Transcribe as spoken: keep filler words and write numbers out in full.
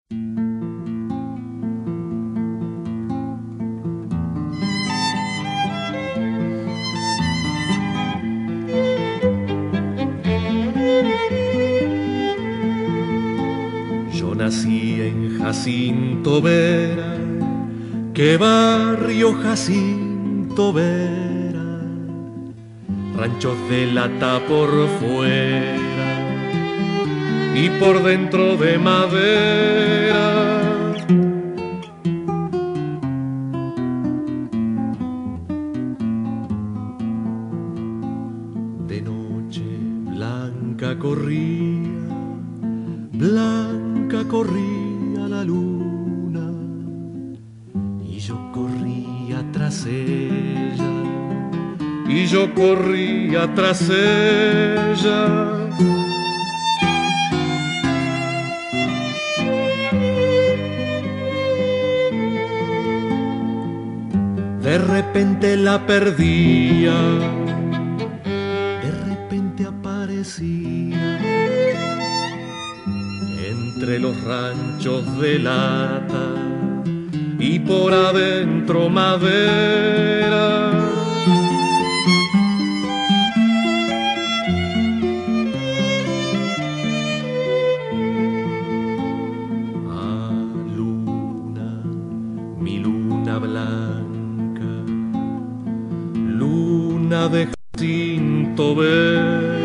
Yo nací en Jacinto Vera, ¿qué barrio Jacinto Vera? Ranchos de lata por fuera y por dentro de madera. De noche blanca corría, blanca corría la luna, y yo corría tras ella, y yo corría tras ella. De repente la perdía, de repente aparecía entre los ranchos de lata y por adentro madera. Ah, luna, mi luna blanca, luna de Jacinto Vera.